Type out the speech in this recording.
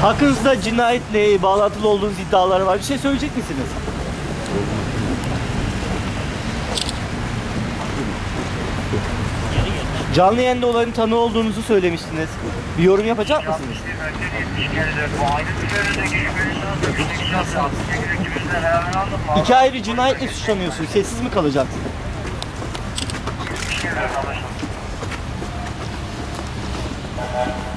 Hakkınızda cinayetle bağlantılı olduğunuz iddialar var. Bir şey söyleyecek misiniz? Canlı yayında olayın tanığı olduğunuzu söylemiştiniz. Bir yorum yapacak mısınız? İki ayrı cinayetle suçlanıyorsun. Sessiz mi kalacaksın? Anlaşıldı.